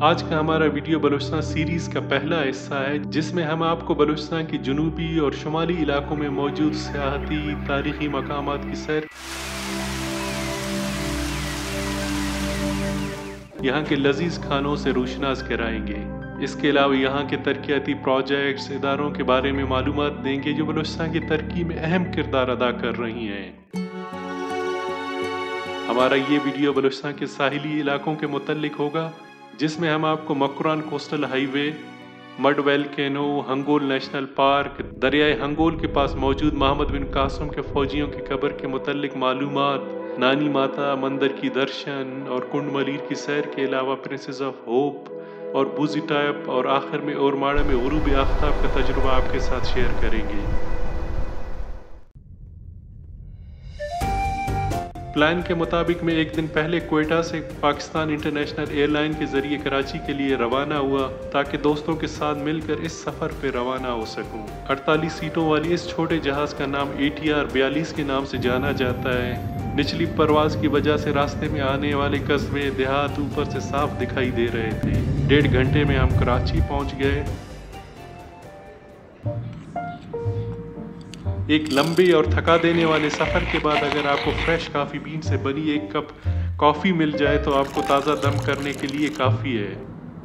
आज का हमारा वीडियो बलूचिस्तान सीरीज़ का पहला हिस्सा है, जिसमें हम आपको बलूचिस्तान की जनूबी और शुमाली इलाकों में मौजूद सियाहती तारीखी मकामात की सैर, यहाँ के लजीज खानों से रोशनास कराएंगे। इसके अलावा यहाँ के तरक्याती प्रोजेक्ट्स, इदारों के बारे में मालूमात देंगे जो बलूचिस्तान की तरक्की में अहम किरदार अदा कर रही हैं। हमारा ये वीडियो बलूचिस्तान के साहिली इलाकों के मुतल्लिक होगा, जिसमें हम आपको Makran coastal highway, mud volcano, Hingol national park, दरियाए हंगोल के पास मौजूद मोहम्मद बिन कासिम के फौजियों की कब्र के मुतल्लिक मालूमात, नानी माता मंदिर की दर्शन और कुंड मलीर की सैर के अलावा प्रिंसेस ऑफ होप और बूजी टाइप और आखिर में ओरमाड़ा में गुरूब आफ्ताब का तजुर्बा आपके साथ शेयर करेंगे। प्लान के मुताबिक मैं एक दिन पहले क्वेटा से पाकिस्तान इंटरनेशनल एयरलाइन के जरिए कराची के लिए रवाना हुआ, ताकि दोस्तों के साथ मिलकर इस सफ़र पे रवाना हो सकूं। 48 सीटों वाली इस छोटे जहाज़ का नाम ATR 42 के नाम से जाना जाता है। निचली परवाज़ की वजह से रास्ते में आने वाले कस्बे देहात ऊपर से साफ दिखाई दे रहे थे। 1.5 घंटे में हम कराची पहुँच गए। एक लंबे और थका देने वाले सफ़र के बाद अगर आपको फ्रेश कॉफ़ी बीन से बनी एक कप कॉफ़ी मिल जाए तो आपको ताज़ा दम करने के लिए काफ़ी है।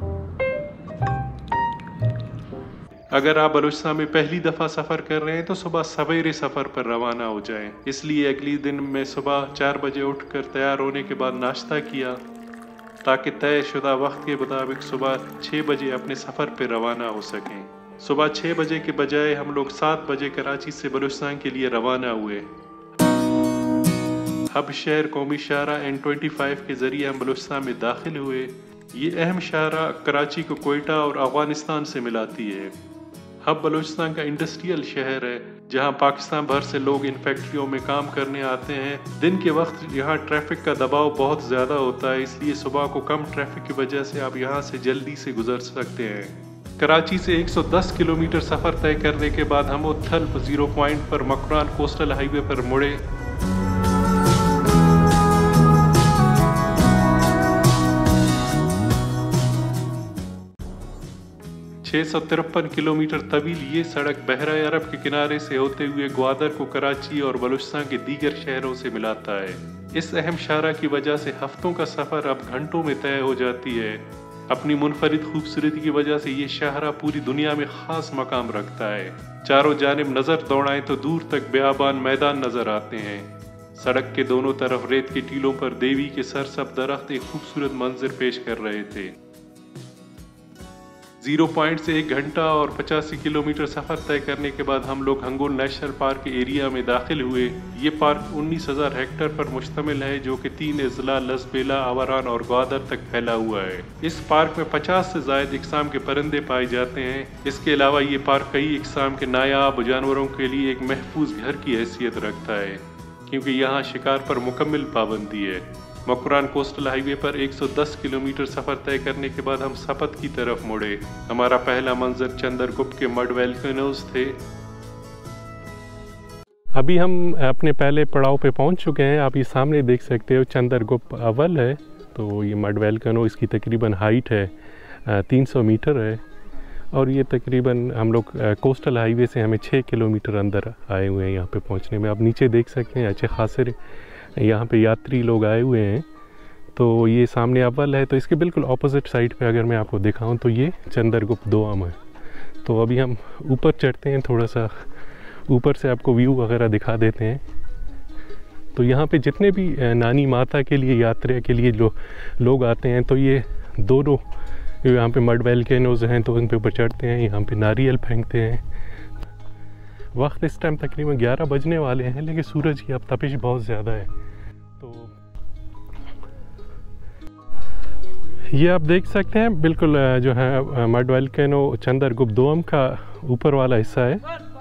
अगर आप बलूचिस्तान में पहली दफ़ा सफ़र कर रहे हैं तो सुबह सवेरे सफ़र पर रवाना हो जाएं। इसलिए अगले दिन मैं सुबह 4 बजे उठकर तैयार होने के बाद नाश्ता किया, ताकि तयशुदा वक्त के मुताबिक सुबह 6 बजे अपने सफ़र पर रवाना हो सकें। सुबह 6 बजे के बजाय हम लोग 7 बजे कराची से बलूचिस्तान के लिए रवाना हुए। हब शहर कौमी शाहरा N25 के जरिए हम बलूचिस्तान में दाखिल हुए। ये अहम शाहरा कराची को क्वेटा और अफगानिस्तान से मिलाती है। हब बलूचिस्तान का इंडस्ट्रियल शहर है, जहां पाकिस्तान भर से लोग इन फैक्ट्रियों में काम करने आते हैं। दिन के वक्त यहाँ ट्रैफिक का दबाव बहुत ज़्यादा होता है, इसलिए सुबह को कम ट्रैफिक की वजह से आप यहाँ से जल्दी से गुजर सकते हैं। कराची से 110 किलोमीटर सफ़र तय करने के बाद हम उथल 0 पॉइंट पर मकरान कोस्टल हाईवे पर मुड़े। 653 किलोमीटर तवील ये सड़क बहरा अरब के किनारे से होते हुए ग्वादर को कराची और बलूचिस्तान के दीगर शहरों से मिलाता है। इस अहम शाहरा की वजह से हफ्तों का सफ़र अब घंटों में तय हो जाती है। अपनी मुनफरिद खूबसूरती की वजह से ये शाहरा पूरी दुनिया में ख़ास मकाम रखता है। चारों जानिब नज़र दौड़ाएं तो दूर तक बेआबान मैदान नज़र आते हैं। सड़क के दोनों तरफ रेत के टीलों पर देवी के सरसब्ज़ दरख्त एक खूबसूरत मंजर पेश कर रहे थे। 0 पॉइंट से 1 घंटा और 85 किलोमीटर सफ़र तय करने के बाद हम लोग हंगोल नेशनल पार्क के एरिया में दाखिल हुए। ये पार्क 19,000 हेक्टेयर पर मुश्तमिल है, जो कि 3 अजला लसबेला, आवारान और ग्वादर तक फैला हुआ है। इस पार्क में 50 से ज़ायद इकसाम के परिंदे पाए जाते हैं। इसके अलावा ये पार्क कई इकसाम के नायाब जानवरों के लिए एक महफूज घर की हैसियत रखता है, क्योंकि यहाँ शिकार पर मुकम्मल पाबंदी है। मकरान कोस्टल हाईवे पर 110 किलोमीटर सफ़र तय करने के बाद हम सपत की तरफ मुड़े। हमारा पहला मंजर चंद्रगुप्त के मड वोल्केनोज थे। अभी हम अपने पहले पड़ाव पे पहुंच चुके हैं। आप ये सामने देख सकते हो चंद्रगुप्त अव्वल है। तो ये मड वोल्केनो, इसकी तकरीबन हाइट है 300 मीटर है, और ये तकरीबन हम लोग कोस्टल हाईवे से हमें 6 किलोमीटर अंदर आए हुए हैं यहाँ पे पहुँचने में। आप नीचे देख सकते हैं अच्छे खासे यहाँ पे यात्री लोग आए हुए हैं। तो ये सामने अव्वल है, तो इसके बिल्कुल ऑपोजिट साइड पे अगर मैं आपको दिखाऊं तो ये चंद्रगुप्त दोम है। तो अभी हम ऊपर चढ़ते हैं, थोड़ा सा ऊपर से आपको व्यू वगैरह दिखा देते हैं। तो यहाँ पे जितने भी नानी माता के लिए यात्रा के लिए लोग आते हैं, तो ये दोनों यहाँ पे मड वोल्केनोज हैं, तो उन पे ऊपर चढ़ते हैं, यहाँ पे नारियल फेंकते हैं। वक्त इस टाइम तकरीबन 11 बजने वाले हैं, लेकिन सूरज की अब तपिश बहुत ज़्यादा है। तो ये आप देख सकते हैं बिल्कुल जो है मड वोल्केनो चंद्रगुप्त दोम का ऊपर वाला हिस्सा है।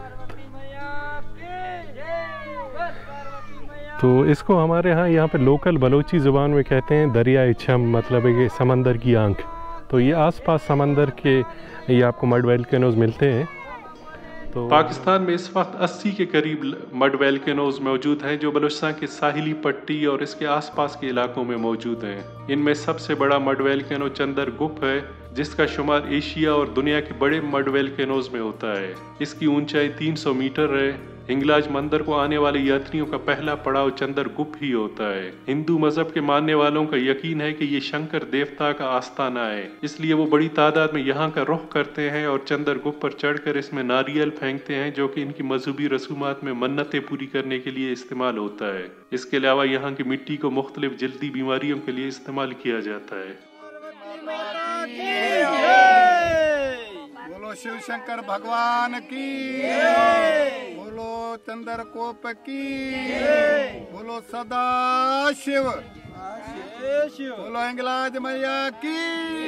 तो इसको हमारे यहाँ पे लोकल बलोची ज़ुबान में कहते हैं दरियाए छम, मतलब है कि समंदर की आंख। तो ये आसपास समंदर के ये आपको मड वोल्केनोज मिलते हैं। तो पाकिस्तान में इस वक्त 80 के करीब मड वोल्केनोज मौजूद हैं जो बलूचिस्तान की साहिली पट्टी और इसके आसपास के इलाकों में मौजूद हैं। इनमें सबसे बड़ा मड वोल्केनो चंद्रगुप्त है, जिसका शुमार एशिया और दुनिया के बड़े मड वोल्केनोज में होता है। इसकी ऊंचाई 300 मीटर है। हिंगलाज मंदिर को आने वाले यात्रियों का पहला पड़ाव चंद्रगुप्त ही होता है। हिंदू मजहब के मानने वालों का यकीन है कि ये शंकर देवता का आस्थाना है, इसलिए वो बड़ी तादाद में यहाँ का रुख करते हैं और चंद्रगुप्त पर चढ़कर इसमें नारियल फेंकते हैं, जो कि इनकी मजहबी रसूमात में मन्नतें पूरी करने के लिए इस्तेमाल होता है। इसके अलावा यहाँ की मिट्टी को मुख्तलिफ जल्दी बीमारियों के लिए इस्तेमाल किया जाता है। बोलो शिव शंकर भगवान की, बोलो चंद्रगुप्त की, बोलो सदा शिव, बोलो हिंगलाज मैया की।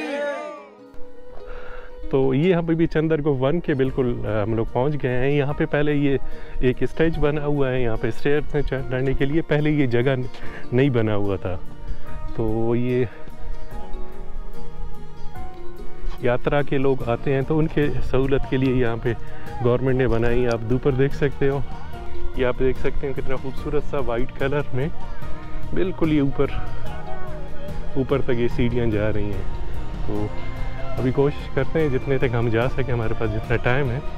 तो ये हम भी चंद्रगुप्त वन के बिल्कुल हम लोग पहुंच गए हैं। यहाँ पे पहले ये एक स्टेज बना हुआ है, यहाँ पे स्टेयर्स में चढ़ने के लिए पहले ये जगह नहीं बना हुआ था। तो ये यात्रा के लोग आते हैं तो उनके सहूलत के लिए यहाँ पे गवर्नमेंट ने बनाई। आप ऊपर देख सकते हो, ये आप देख सकते हैं कितना खूबसूरत सा वाइट कलर में बिल्कुल ये ऊपर तक ये सीढ़ियाँ जा रही हैं। तो अभी कोशिश करते हैं जितने तक हम जा सकें, हमारे पास जितना टाइम है।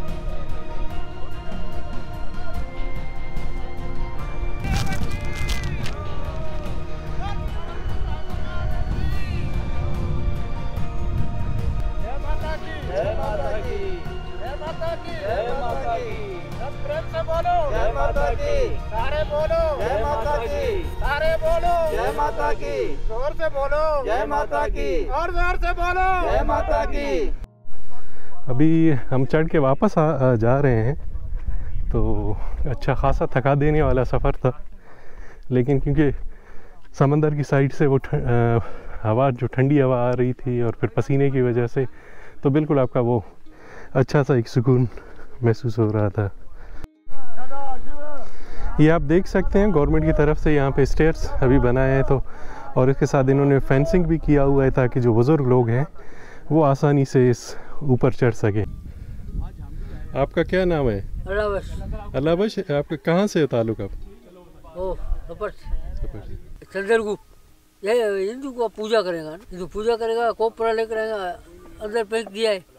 जोर से बोलो जय माता की, और जोर से बोलो जय माता की। अभी हम चढ़ के वापस जा रहे हैं, तो अच्छा खासा थका देने वाला सफ़र था, लेकिन क्योंकि समंदर की साइड से वो हवा जो ठंडी हवा आ रही थी और फिर पसीने की वजह से तो बिल्कुल आपका वो अच्छा सा एक सुकून महसूस हो रहा था। ये आप देख सकते हैं गवर्नमेंट की तरफ से यहाँ पे स्टेयर्स अभी बनाए हैं, तो और इसके साथ इन्होंने फेंसिंग भी किया हुआ है ताकि जो बुज़ुर्ग लोग हैं वो आसानी से इस ऊपर चढ़ सके। आपका क्या नाम है? अलाबश। आपका कहाँ से ताल्लुक़? आप चंद्रगुप्त ये हिंदू को पूजा करेगा, हिंदू पूजा करेगा, कोपरा लेकर आएगा, अंदर फेंक दिया है।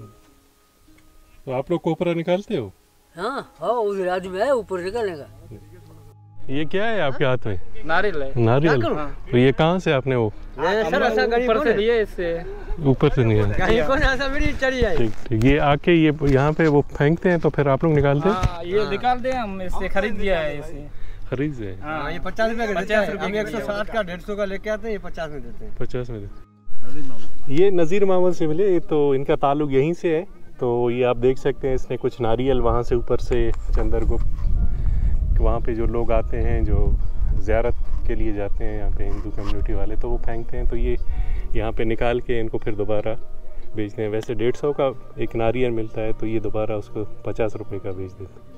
तो आप लोग कोपरा निकालते हो? हाँ उधर आदमी है ऊपर निकालेगा। ये क्या है आपके हाथ में? नारियल है। नारियल? तो ये कहाँ से आपने वो ऊपर से लिए? इससे ऊपर से निकाल। ठीक ठीक। ये आके ये यहाँ पे वो फेंकते हैं तो फिर आप लोग निकालते हैं? ये निकाल दे, हम इससे खरीद दिया है। इसे खरीद से? ये 50 रुपए का देते हैं। हम 160 का 150 का लेके आते हैं, ये 50 में देते हैं। 50 में देते। ये नज़ीर मामल से मिले, तो इनका ताल्लुक यहीं से है। तो ये आप देख सकते हैं इसने कुछ नारियल वहाँ से ऊपर से चंद्रगुप्त वहाँ पे जो लोग आते हैं जो ज़ियारत के लिए जाते हैं यहाँ पे हिंदू कम्युनिटी वाले, तो वो फेंकते हैं। तो ये यहाँ पे निकाल के इनको फिर दोबारा बेचते हैं। वैसे 150 का एक नारियल मिलता है, तो ये दोबारा उसको 50 रुपये का बेच देते हैं।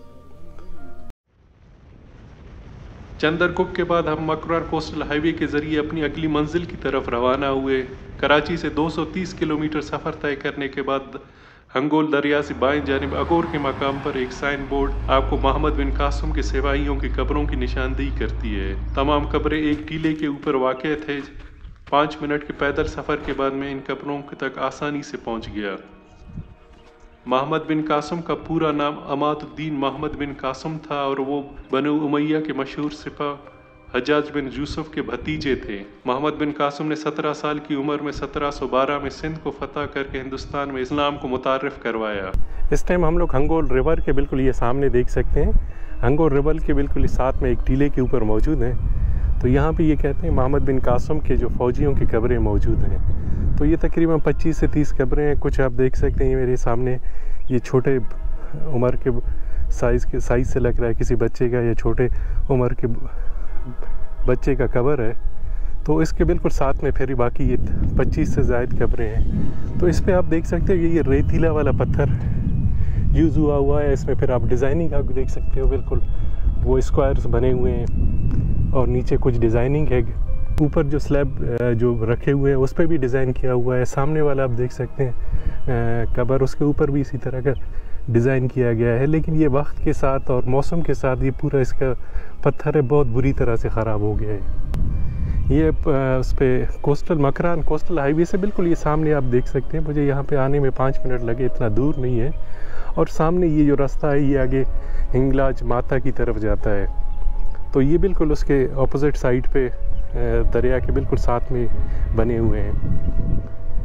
चंद्रगुप्त के बाद हम मकरार कोस्टल हाईवे के ज़रिए अपनी अगली मंजिल की तरफ रवाना हुए। कराची से 230 किलोमीटर सफ़र तय करने के बाद हंगोल दरिया से बाएं जानिब अगोर के मकाम पर एक साइन बोर्ड आपको मोहम्मद बिन कासिम के सेवाइयों की कब्रों की निशानदेही करती है। तमाम कब्रें एक टीले के ऊपर वाक़ थे। 5 मिनट के पैदल सफ़र के बाद मैं इन कब्रों तक आसानी से पहुंच गया। मोहम्मद बिन कासिम का पूरा नाम अमादुद्दीन मोहम्मद बिन कासिम था और वो बनु उमैया के मशहूर सिपा हज्जाज बिन यूसुफ के भतीजे थे। मोहम्मद बिन कासिम ने 17 साल की उम्र में 1712 में सिंध को फतह करके हिंदुस्तान में इस्लाम को मुतारिफ करवाया। इस टाइम हम लोग हंगोल रिवर के बिल्कुल ये सामने देख सकते हैं। हंगोल रिवर के बिल्कुल साथ में एक टीले के ऊपर मौजूद हैं। तो यहाँ पे ये कहते हैं मोहम्मद बिन कासिम के जो फ़ौजियों की कब्रें मौजूद हैं। तो ये तकरीबन 25 से 30 कब्रें हैं। कुछ आप देख सकते हैं मेरे सामने, ये छोटे उम्र के साइज़ से लग रहा है किसी बच्चे का या छोटे उम्र के बच्चे का कब्र है। तो इसके बिल्कुल साथ में फिर बाकी ये 25 से ज़ायद कब्रें हैं। तो इस पे आप देख सकते हो ये रेतीला वाला पत्थर यूज़ हुआ है। इसमें फिर आप डिज़ाइनिंग आप देख सकते हो, बिल्कुल वो स्क्वायर्स बने हुए हैं और नीचे कुछ डिज़ाइनिंग है। ऊपर जो स्लैब जो रखे हुए हैं उस पर भी डिज़ाइन किया हुआ है। सामने वाला आप देख सकते हैं कब्र, उसके ऊपर भी इसी तरह का डिज़ाइन किया गया है, लेकिन ये वक्त के साथ और मौसम के साथ ये पूरा इसका पत्थर है बहुत बुरी तरह से ख़राब हो गया है। ये उस पर कोस्टल मकरान कोस्टल हाईवे से बिल्कुल ये सामने आप देख सकते हैं। मुझे यहाँ पे आने में 5 मिनट लगे, इतना दूर नहीं है। और सामने ये जो रास्ता है ये आगे हिंगलाज माता की तरफ जाता है। तो ये बिल्कुल उसके ऑपोजिट साइड पे दरिया के बिल्कुल साथ में बने हुए हैं।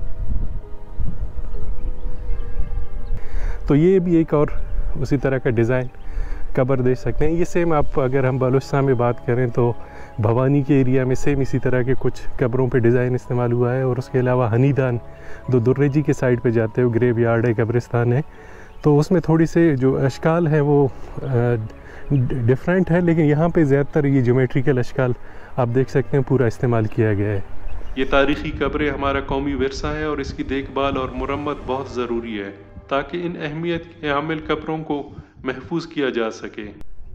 तो ये भी एक और उसी तरह का डिज़ाइन कब्र देख सकते हैं। ये सेम आप अगर हम बलूचिस्तान में बात करें तो भवानी के एरिया में सेम इसी तरह के कुछ कब्रों पे डिज़ाइन इस्तेमाल हुआ है। और उसके अलावा हनीदान जो दुर्रेजी के साइड पे जाते हो ग्रेव यार्ड है, कब्रिस्तान है, तो उसमें थोड़ी से जो अशकाल हैं वो डिफरेंट है, लेकिन यहाँ पे ज़्यादातर ये ज्योमेट्रिकल अशकाल आप देख सकते हैं पूरा इस्तेमाल किया गया है। ये तारीख़ी कब्रें हमारा कौमी विरसा है और इसकी देखभाल और मुरम्मत बहुत ज़रूरी है ताकि इन अहमियत के हामिल कब्रों को महफूज किया जा सके।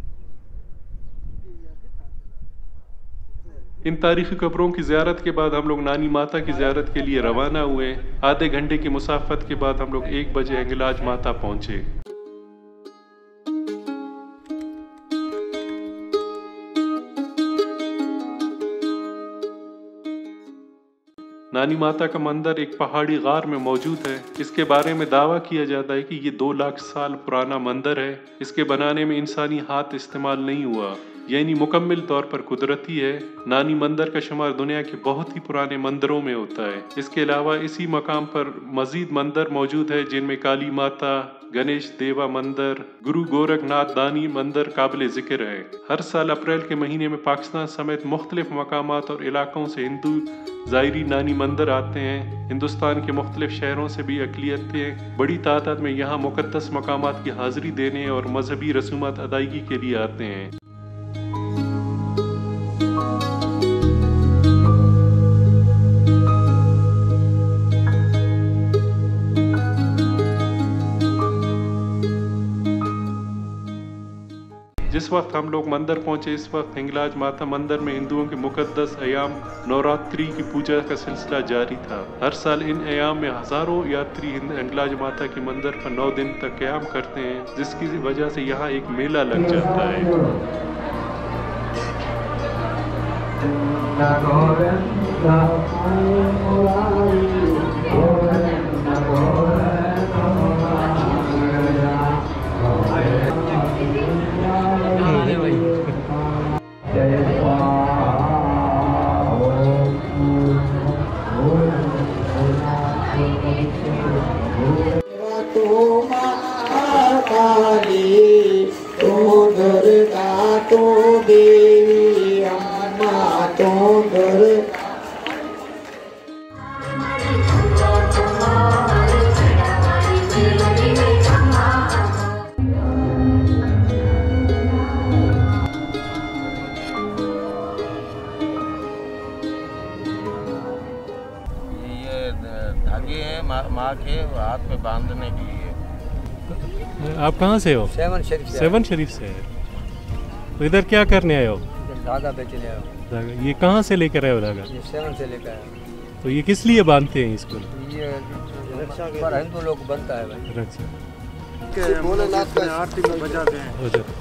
इन तारीख़ी कब्रों की ज़ियारत के बाद हम लोग नानी माता की ज़ियारत के लिए रवाना हुए। आधे घंटे की मुसाफत के बाद हम लोग 1 बजे हिंगलाज माता पहुँचे। नानी माता का मंदिर एक पहाड़ी गार में मौजूद है। इसके बारे में दावा किया जाता है कि ये 2 लाख साल पुराना मंदिर है। इसके बनाने में इंसानी हाथ इस्तेमाल नहीं हुआ, यानी मुकम्मल तौर पर कुदरती है। नानी मंदिर का शुमार दुनिया के बहुत ही पुराने मंदिरों में होता है। इसके अलावा इसी मकाम पर मजीद मंदिर मौजूद है जिनमें काली माता, गणेश देवा मंदिर, गुरु गोरखनाथ दानी मंदिर काबिल जिक्र है। हर साल अप्रैल के महीने में पाकिस्तान समेत मुख्तलिफ मकामात और इलाकों से हिंदू ज़ायरी नानी मंदिर आते हैं। हिंदुस्तान के मुख्तलिफ शहरों से भी अक़लियतें बड़ी तादाद में यहाँ मुक़द्दस मकामात की हाज़िरी देने और मजहबी रसूमात अदायगी के लिए आते हैं। जिस वक्त हम लोग मंदिर पहुंचे इस वक्त हिंगलाज माता मंदिर में हिंदुओं के मुकद्दस अयाम नवरात्रि की पूजा का सिलसिला जारी था। हर साल इन अयाम में हजारों यात्री हिंगलाज माता के मंदिर पर 9 दिन तक क़याम करते हैं, जिसकी वजह से यहाँ एक मेला लग जाता है। माँ के हाथ में बांधने के लिए। आप कहाँ से हो? सेवन शरीफ से है। तो इधर क्या करने आए हो? धागा बेचने आए हो। धागा ये कहाँ से लेकर आए हो धागा? ये 7 से लेकर आए। तो ये किस लिए बांधते हैं इसको? ये रक्षा पर हिंदू लोग बनता है भाई। रक्षा भोलेनाथ का आरती में बजाते हैं। हो जाता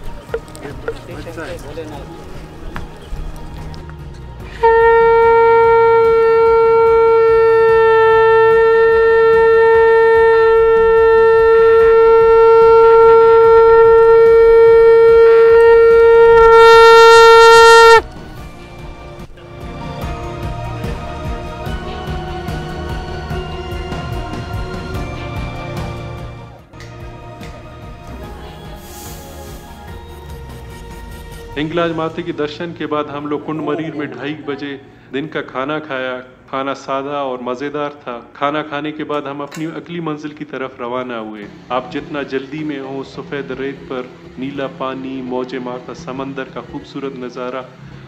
हिंगलाज माता के दर्शन के बाद हम लोग कुंड मरीर में 2:30 बजे दिन का खाना खाया। खाना सादा और मज़ेदार था। खाना खाने के बाद हम अपनी अगली मंजिल की तरफ रवाना हुए। आप जितना जल्दी में हो सफ़ेद रेत पर नीला पानी, मौजे मारता समंदर का खूबसूरत नज़ारा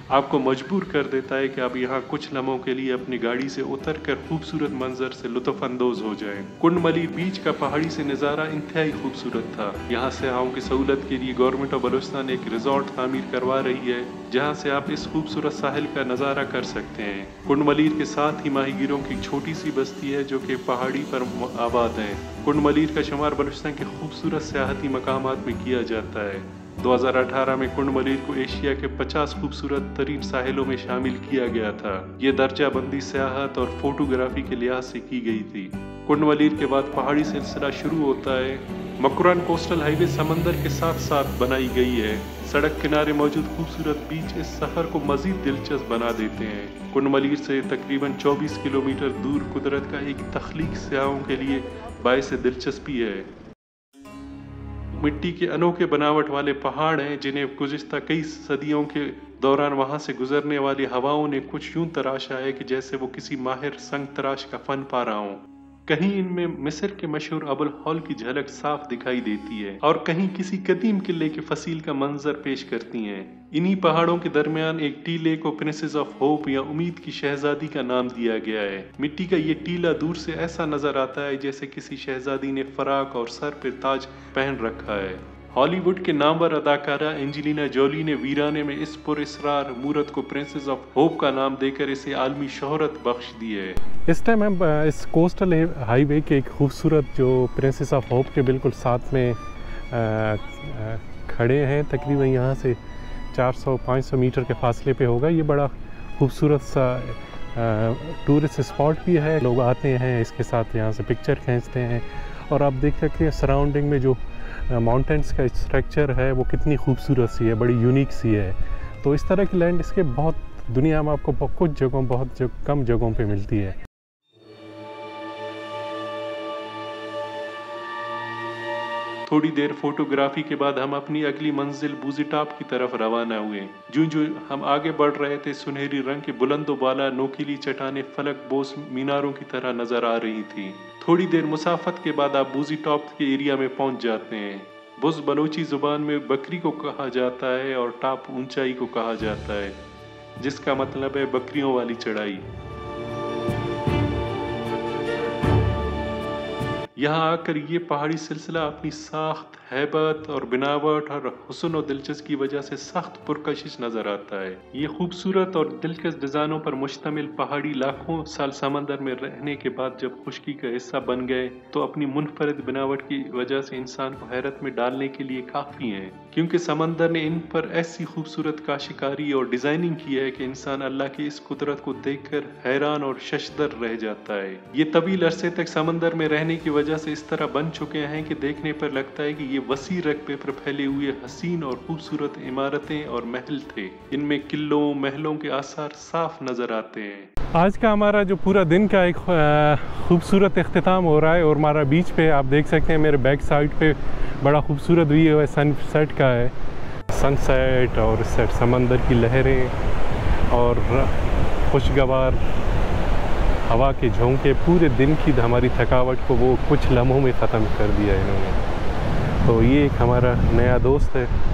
आपको मजबूर कर देता है कि आप यहाँ कुछ लम्हों के लिए अपनी गाड़ी से उतरकर खूबसूरत मंजर से लुत्फानंदोज हो जाएं। कुंडमली बीच का पहाड़ी से नज़ारा इंतहाई खूबसूरत था। यहाँ सयाहों की सहूलत के लिए गवर्नमेंट ऑफ बलूचिस्तान एक रिजॉर्ट तामीर करवा रही है, जहाँ से आप इस खूबसूरत साहिल का नज़ारा कर सकते हैं। कुंडमलीर के साथ ही माहीगीरों की छोटी सी बस्ती है जो कि पहाड़ी पर आबाद है। कुंडमलीर का शुमार बलूचिस्तान के खूबसूरत सियाहती मकामात में किया जाता है। 2018 में कुंडमलीर को एशिया के 50 खूबसूरत तरीन साहिलों में शामिल किया गया था। ये दर्जा बंदी सियाहत और फोटोग्राफी के लिहाज से की गई थी। कुंडमलीर के बाद पहाड़ी सिलसिला शुरू होता है। मकुरान कोस्टल हाईवे समंदर के साथ साथ बनाई गई है। सड़क किनारे मौजूद खूबसूरत बीच इस सफर को मजीद दिलचस्प बना देते हैं। कुंडमलीर से तकरीबन 24 किलोमीटर दूर कुदरत का एक तख्लीक सयाहों के लिए बाइस दिलचस्पी है। मिट्टी के अनोखे बनावट वाले पहाड़ हैं जिन्हें गुज़िश्ता कई सदियों के दौरान वहां से गुजरने वाली हवाओं ने कुछ यूं तराशा है कि जैसे वो किसी माहिर संग तराश का फन पा रहा हूं। कहीं इनमें मिस्र के मशहूर अबुल हॉल की झलक साफ दिखाई देती है और कहीं किसी कदीम किले के फसील का मंजर पेश करती हैं। इन्हीं पहाड़ों के दरमियान एक टीले को प्रिंसेस ऑफ होप या उम्मीद की शहजादी का नाम दिया गया है। मिट्टी का ये टीला दूर से ऐसा नजर आता है जैसे किसी शहजादी ने फराक और सर पर ताज पहन रखा है। हॉलीवुड के नामवर अदाकारा एंजेलिना जोली ने वीराने में इस पुरअसरार मूरत को प्रिंसेस ऑफ होप का नाम देकर इसे आलमी शोहरत बख्श दी है। इस टाइम हम इस कोस्टल हाईवे के एक खूबसूरत जो प्रिंसेस ऑफ होप के बिल्कुल साथ में खड़े हैं। तकरीबन यहाँ से 400-500 मीटर के फासले पे होगा। ये बड़ा खूबसूरत सा टूरिस्ट स्पॉट भी है। लोग आते हैं इसके साथ, यहाँ से पिक्चर खींचते हैं और आप देख सकते हैं सराउंडिंग में जो माउंटेन्स का स्ट्रक्चर है वो कितनी खूबसूरत सी है, बड़ी यूनिक सी है। तो इस तरह की लैंड इसके बहुत दुनिया में आपको कुछ जगहों कम जगहों पे मिलती है। थोड़ी देर फोटोग्राफी के बाद हम अपनी अगली मंजिल बूजी टॉप की तरफ रवाना हुए। जो हम आगे बढ़ रहे थे सुनहरी रंग के बुलंदो बाला नोकीली चट्टानें फलक बोस मीनारों की तरह नजर आ रही थी। थोड़ी देर मुसाफत के बाद आप बूजी टॉप के एरिया में पहुंच जाते हैं। बुज बलोची जुबान में बकरी को कहा जाता है और टॉप ऊंचाई को कहा जाता है, जिसका मतलब है बकरियों वाली चढ़ाई। यहाँ आकर ये पहाड़ी सिलसिला अपनी साख्त, हैबत और बनावट और हुस्न और दिलचस्पी की वजह से सख्त पुरकशिश नजर आता है। ये खूबसूरत और दिलकश डिजाइनों पर मुश्तमिल पहाड़ी लाखों साल समंदर में रहने के बाद जब खुश्की का हिस्सा बन गए तो अपनी मुनफरिद बनावट की वजह से इंसान को हैरत में डालने के लिए काफी हैं, क्योंकि समंदर ने इन पर ऐसी खूबसूरत काशिकारी और डिजाइनिंग की है कि इंसान अल्लाह की इस कुदरत को देखकर हैरान और शशदर रह जाता है। ये तवील अरसे तक समंदर में रहने की वजह से इस तरह बन चुके हैं कि देखने पर लगता है कि ये वसी रकबे पर फैले हुए हसीन और खूबसूरत इमारतें और महल थे। इनमें किलों महलों के आसार साफ नजर आते हैं। आज का हमारा जो पूरा दिन का एक खूबसूरत इख्तिताम हो रहा है और हमारा बीच पे आप देख सकते हैं मेरे बैक साइड पे बड़ा खूबसूरत व्यू है, सनसेट का है। सनसेट और सेट समंदर की लहरें और खुशगवार हवा के झोंके पूरे दिन की हमारी थकावट को वो कुछ लम्हों में ख़त्म कर दिया इन्होंने। तो ये एक हमारा नया दोस्त है